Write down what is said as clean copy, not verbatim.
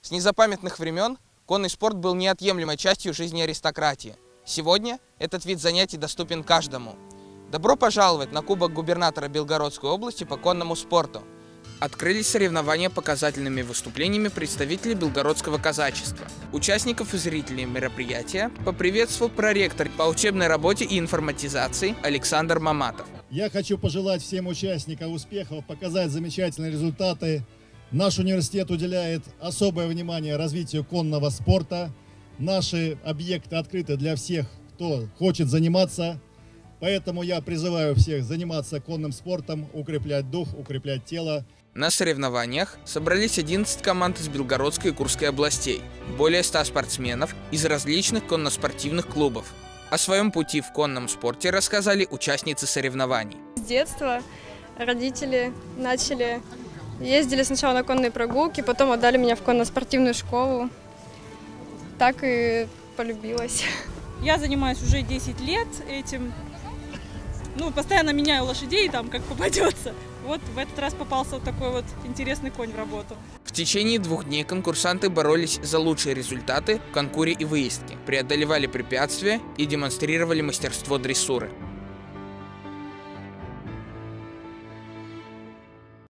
С незапамятных времен конный спорт был неотъемлемой частью жизни аристократии. Сегодня этот вид занятий доступен каждому. Добро пожаловать на Кубок губернатора Белгородской области по конному спорту. Открылись соревнования показательными выступлениями представителей белгородского казачества. Участников и зрителей мероприятия поприветствовал проректор по учебной работе и информатизации Александр Маматов. Я хочу пожелать всем участникам успехов, показать замечательные результаты. Наш университет уделяет особое внимание развитию конного спорта. Наши объекты открыты для всех, кто хочет заниматься. Поэтому я призываю всех заниматься конным спортом, укреплять дух, укреплять тело. На соревнованиях собрались 11 команд из Белгородской и Курской областей, более 100 спортсменов из различных конноспортивных клубов. О своем пути в конном спорте рассказали участницы соревнований. С детства родители ездили сначала на конные прогулки, потом отдали меня в конно-спортивную школу. Так и полюбилась. Я занимаюсь уже 10 лет этим. Постоянно меняю лошадей, как попадется. Вот в этот раз попался вот такой вот интересный конь в работу. В течение 2 дней конкурсанты боролись за лучшие результаты в конкуре и выездке, преодолевали препятствия и демонстрировали мастерство дрессуры.